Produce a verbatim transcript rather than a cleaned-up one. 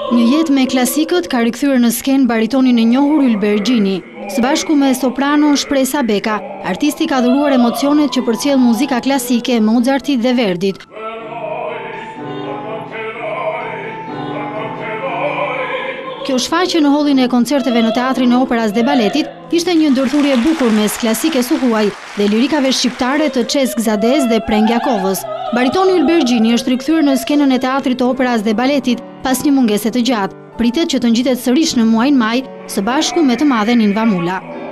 Një jetë me klasikët ka rikthyer në skenë baritonin e njohur Ylber Gjini. Së bashku me soprano Shpresa Beka, artisti ka dhuruar emocionet që përcjell muzika klasike e Mozartit dhe Verdit. Kjo shfaqje në hollin e koncerteve në Teatrin e Operës dhe Baletit ishte një ndërthurje e bukur mes klasike Suhuaj dhe lirikave shqiptare të Çeskzades dhe Prengjakovës. Baritoni Ylber Gjini është rikthyer në skenën e Teatrit të Operës dhe Baletit pas një mungese të gjatë. Pritet që të ngjitet sërish në muajin maj së bashku me të madhen Invamula.